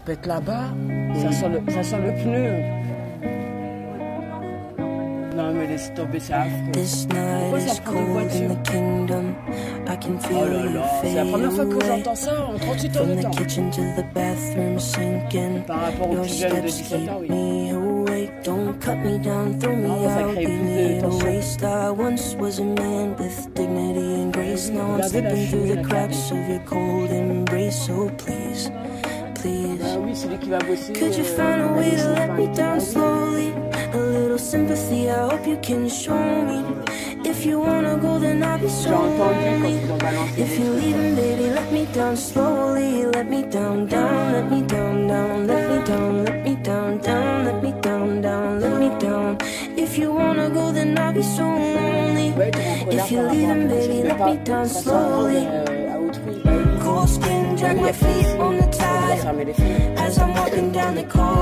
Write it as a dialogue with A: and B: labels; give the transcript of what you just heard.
A: pète là-bas, ça sent le pneu. Non mais laisse tomber, c'est affreux. Pourquoi ça prend de voiture? Oh là là, c'est la première fois que j'entends ça en 38 ans de temps. Par rapport aux petits jeunes de 17 ans, oui.
B: Don't cut me down, throw me out, be me a waste. I once was a man with dignity and grace. Now I'm slipping through the cracks of your cold embrace. So please, please, could you find a way to let me down slowly? A little sympathy, I hope you can show me. If you wanna go, then I'll be so lonely. If you're leaving, baby, let me down slowly. Let me down, down, let me down, down, let me down, let me down, down, let me down, down, let me down. If you wanna go, then I'll be so lonely. If you're leaving, baby, let me down slowly. Cold skin, drag my feet on the tide as I'm walking down the corridor.